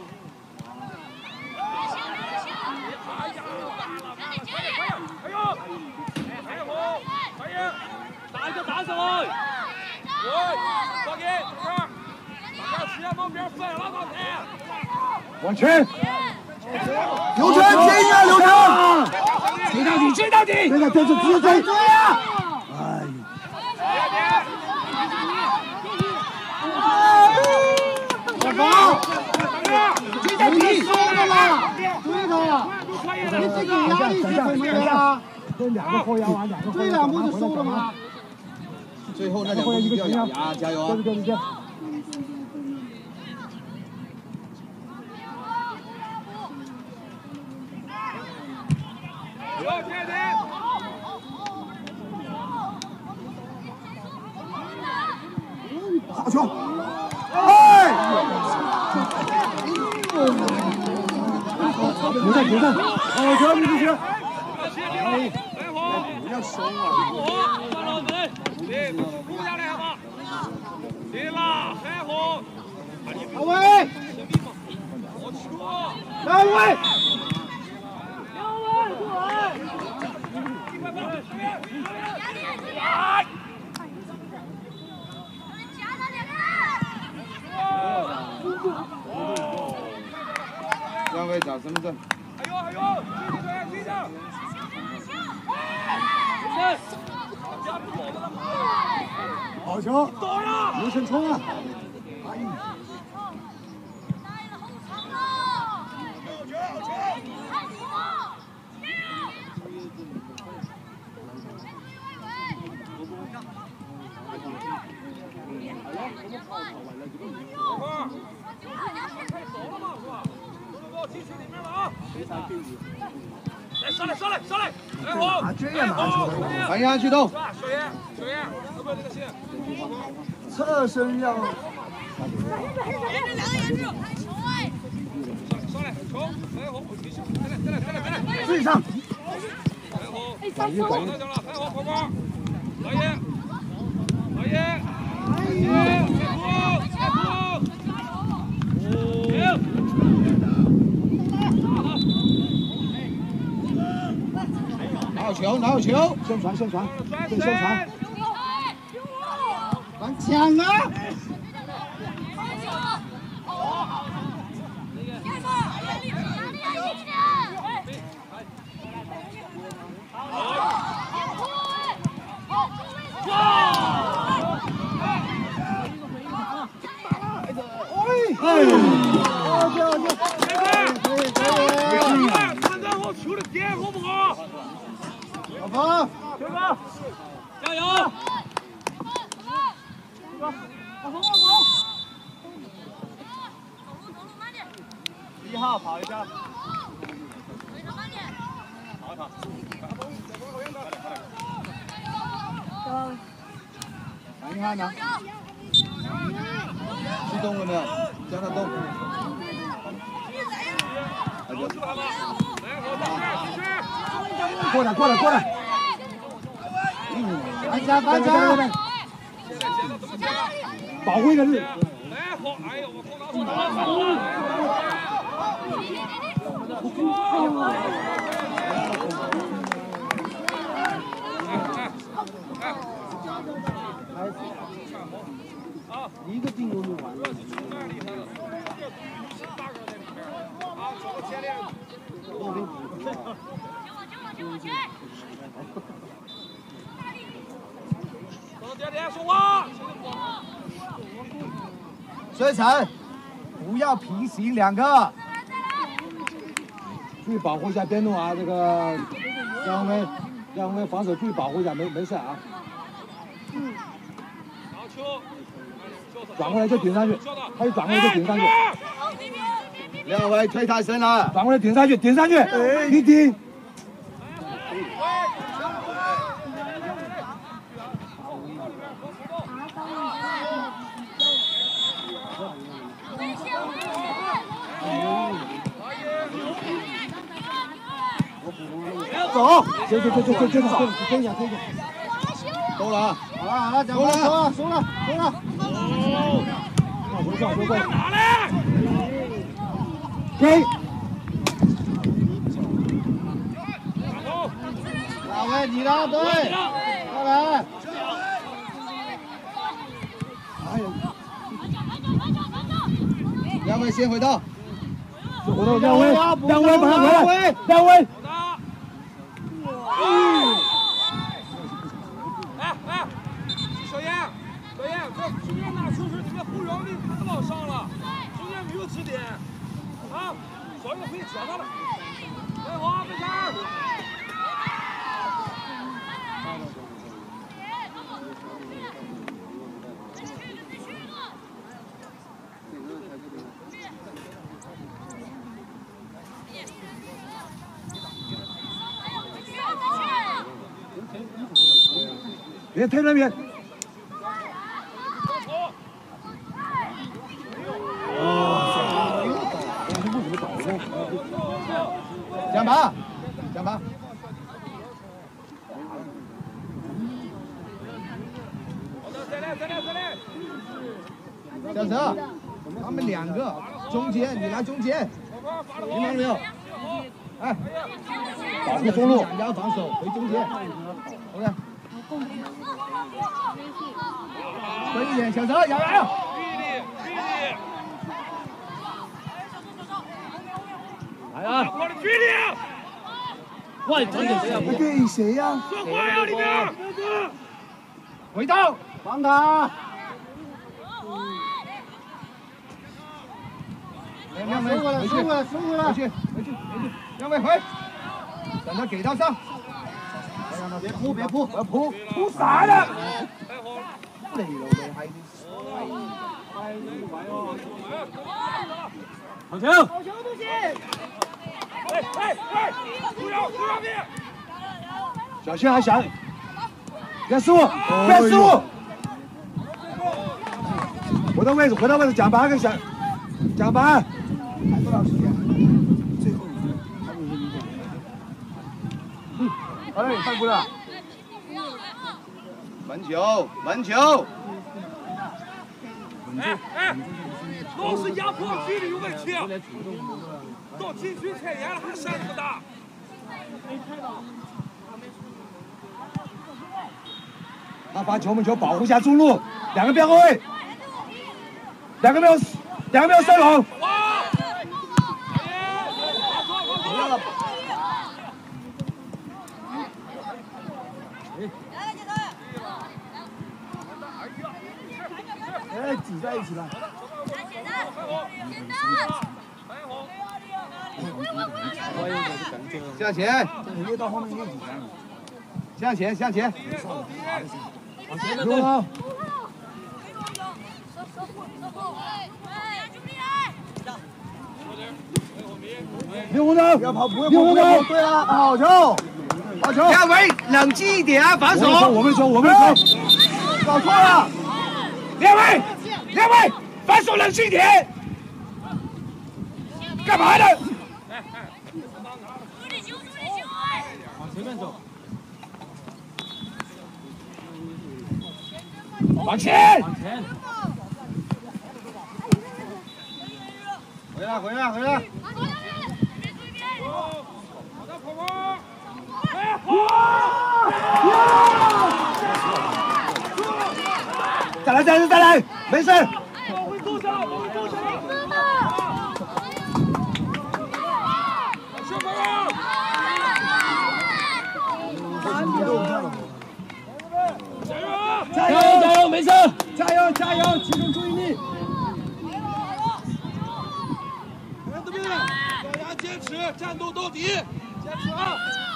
打一个打手。喂，抓紧，这儿，大家时间往边分了，刚才。 往前。刘晨，接应啊，刘晨！ 追到底，追到底！ 现在追追直接追！ 追啊！ 哎呀！小宝，追到底！收了啦！追他！你自己压力是怎么的啦？ 这两个后腰完，两个后腰。 这两步就收了吗？最后那两步一定要咬牙，加油啊！ 对对对对。好球！哎！留在留在，好球！你不行。 不要收啊！ 对，顾下来好吧？对了，还好。 到位！ 好球！ 到位！两位找身份证。 还有还有，追着追着。 好球！ 到了， 刘晨冲啊！ 来上来上来上来，来好，来好， 反向驱动。 小严小严，要不要这个线？ 侧身要。 沿着两个沿着。 上来球，来好，再来再来再来再来， 最上。 来好，反一反一，来好，跑跑，老爷，老爷，老爷，来好，来好，行。 哪有球？哪有球？ 宣传宣传，对宣传。 往抢啊！ 哎！ 好球！可以可以。 看到我球的点好不好？ 老冯， 球哥，加油！ 一号跑一下。跑一跑。 看一看呢？去动了没有？叫他动。 好球，来吧！来，好，继续继续。 过来过来过来。嗯， 反抢反抢。 保护一个日。 哎好，哎呦我空档一个进攻就完了。 点点说话。 水城，不要平行两个。 注意保护一下边路啊，这个杨威，杨威防守注意保护一下，没没事啊。嗯。转过来就顶上去，他一转过来就顶上去。 两位推太深了， 转过来顶上去，顶上去，你顶。走，行行行行行行，跟一下跟一下。 够了啊！好了好了，走了走了走了走了。 往回上，回过来。 打嘞！ 给。 两位你的对，过来。哎呦！两位先回到。 回到梁威，梁威把他回来，梁威。 哎哎，小燕，小燕，这中间哪出事？你们后腰你太往上了，中间没有支点，啊，小燕可以接他了。哎好，没事。 别推那边。 讲吧，讲吧。 再来，再来，再来。 小陈，他们两个中间，你来中间，明白没有？哎， 保护中路， 两家防守回中间。OK。蹲一点，小陈，摇摇。 来啊！ 我的距离。 快传给谁呀？ 给谁呀？ 说话呀，里面。 回到，防他。两位回去，回去，回去，回去，两位回，等他给到上。别扑，别扑，别扑，扑啥呢？累了呗，还。 好球！ 好球不行！ 哎哎哎！不要不要你！ 小心还想，别失误，别失误。回到位置，回到位置，奖板给小奖板。 还多少时间？ 最后一分，还有一个影响。嗯，好嘞，犯规了。 门球，门球。 哎哎，老是压迫距离有问题。到禁区太严了，还闪这么大。 他把球门球保护下中路，两个边后卫，两个没有，两个没有射龙。哎，挤在一起了。 向前， 越到后面越紧张。 向前，向前。 往前走啊！刘红灯，不要跑，不要跑，不要跑。对了，好球，好球。 两位冷静一点啊，防守。 我们球，我们球， 搞错了。 两位，两位，防守冷静一点。干嘛呢？ 助力球，助力球！ 随便走。往前，往前。 回来，回来，回来。 好的，跑跑。哎，好！ 再来，再来，再来，没事。 往回坐下，往回坐下。小朋友。 加油加油，没事， 加油加油，集中注意力。 孩子们，大家坚持，战斗到底，坚持啊！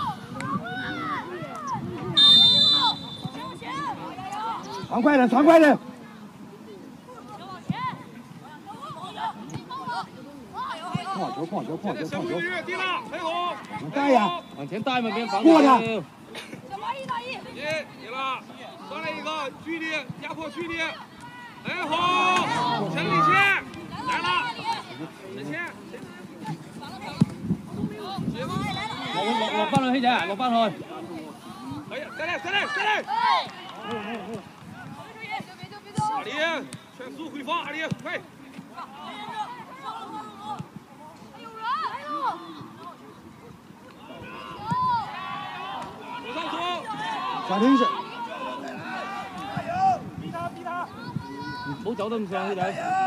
传快点，传快点。碰好球，碰好球，碰好球，碰好球。 低了，黑红。 往带呀， 往前带嘛，别防。 过他。 一，赢了，上来一个距离，压迫距离，哎好，前领先，来了，前前， 落落落翻去，希姐，落翻去。 可以，再來，再來，再來。阿里，全速回防，阿里，快。我上左。 小停止。 逼他，逼他。 唔好走得咁上，兄弟。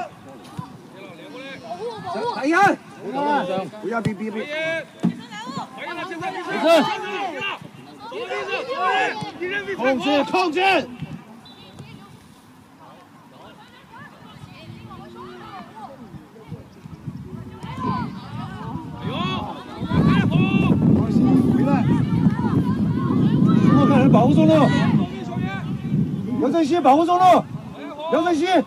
睇人，不要逼逼逼。 控制，控制。 回来。 看人保护中路，刘振熙保护中路，刘振熙。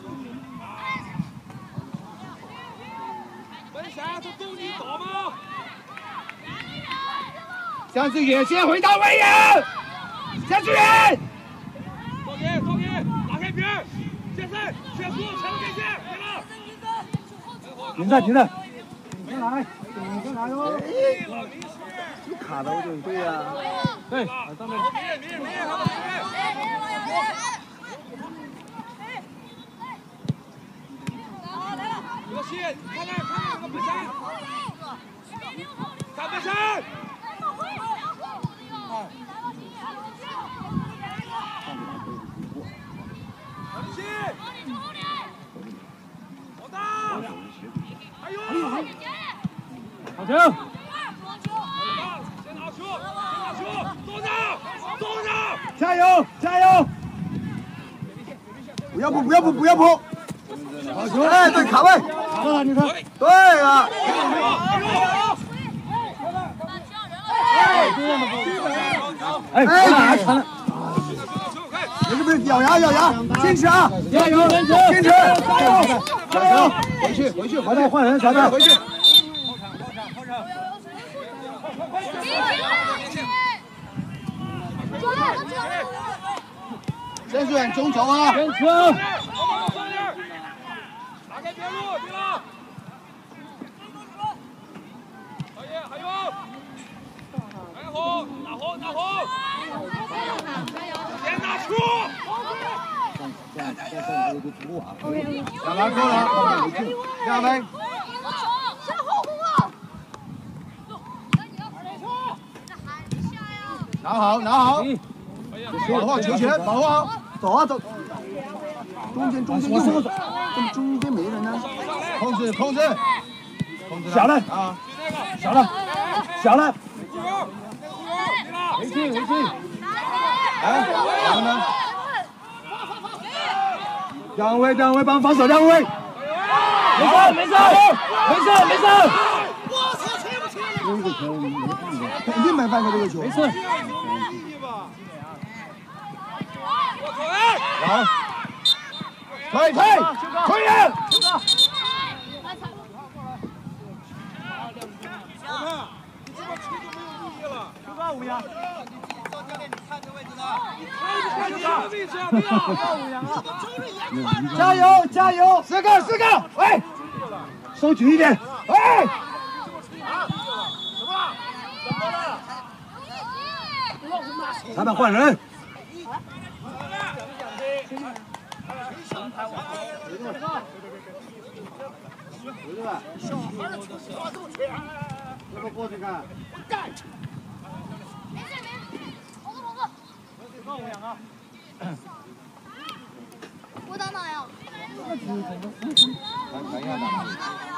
向志远先回到位呀，向志远。 赵爷，赵爷，打开边，健身，全速前面线， 停了。停着，停着。停下来，停下来哟。你卡到就对呀。对，上面。 有戏，看看看看那个本山，看本山。有戏，好大，还有， 好球！ 先拿球，先拿球，坐着，坐着， 加油，加油！不要扑，不要扑，不要扑！ 好球！哎，对，卡位，卡到了，你看，对了。哎，哎，传了。没事没事，咬牙咬牙，坚持啊！ 加油，坚持， 坚持，加油，加油！回去回去，小队换人，小队回去。先选中球啊！ 坚持。 打开边路，对了。可以，还有。还好，拿好，拿好。先拿球。 这样，这样，这样就突啊！两篮够了，两分。拿好，拿好。保护好球权，保护好，走啊走。 中间中间右手，这么中间没人呢。控制控制，控制。小了啊，小了，小了。 回去回去。 哎，然后呢？让位让位，帮防守让位。 没事没事没事没事。 我操，切不切了？ 这个球没犯过，肯定没犯过这个球。 没事。 好。 退退退人！ 球高五呀！ 赵教练，你看这位置呢？ 看你的位置啊，对呀。 加油加油！四个四个，喂，收紧一点，喂。 裁判换人。 对吧？小孩的出手这么强，要不过去看？ 我打哪呀？ 看看一下打哪里？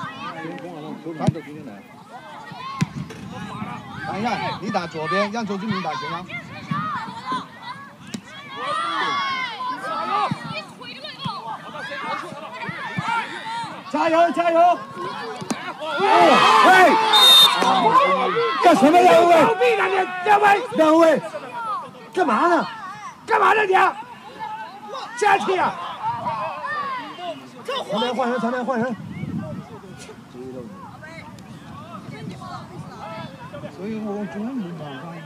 看一下，你打左边，让周俊明打前方。 加油加油！喂！干什么两位？ 有病啊你！两位， 两位，干嘛呢？ 干嘛呢你？下去啊！ 裁判换人，裁判换人。 所以我中午嘛，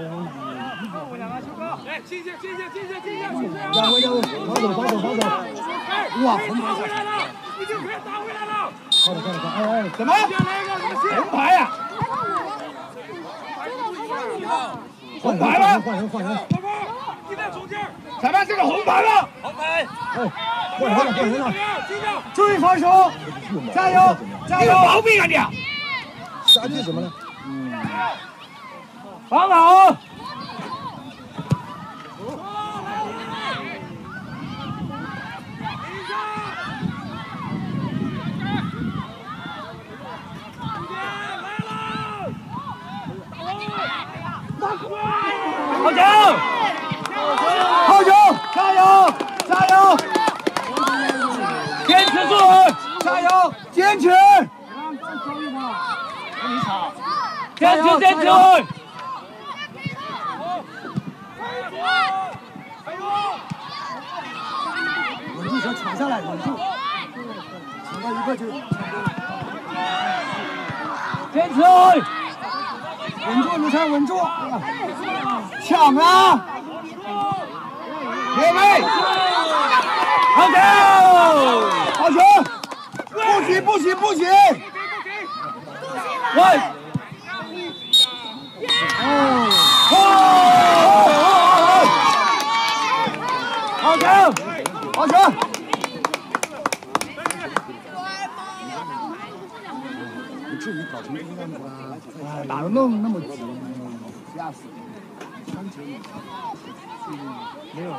来，进去进去进去进去！ 两位两位，防守防守防守！哇，红牌！ 回来了，已经可以打回来了。 快点快点快！哎哎， 什么？ 红牌呀！ 红牌了！换人换人！ 老公，你在中间。 裁判，这个红牌了！ 红牌！ 哎，换人了换人了！ 进去！ 注意防守！加油加油！ 你有毛病啊你！ 下去什么呢？嗯， 防好！好球！ 好球！加油加油！ 坚持住！ 加油！坚持！ 坚持坚持！ 稳住球，抢下来，稳住，抢到一个就抢过了。 坚持！ 稳住，卢灿，稳住！抢啊！ 列位， 好球！好球！不行不行不行！ 喂！ 哦！好球！好球！不至于搞成这个样子吧？打得那么那么急，吓死了！三球没有。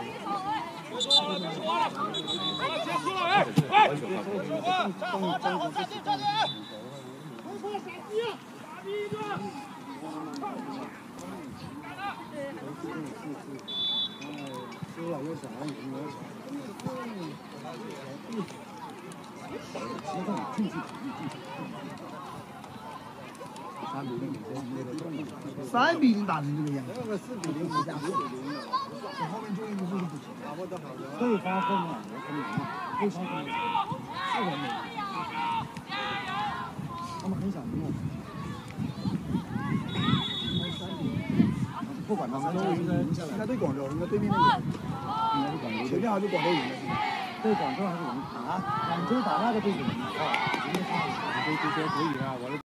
越来越少，越来越少。三比零打成这个样子，四比零不下四比零，这后面就一个就是不行，对方后面对方后面是完美，他们很想赢我。不管他们都赢下来，应该对广州，应该对面那个，应该是广州，前面还是广州赢的，对广州还是赢啊？广州打那个队赢啊？对对对，可以啊，我的。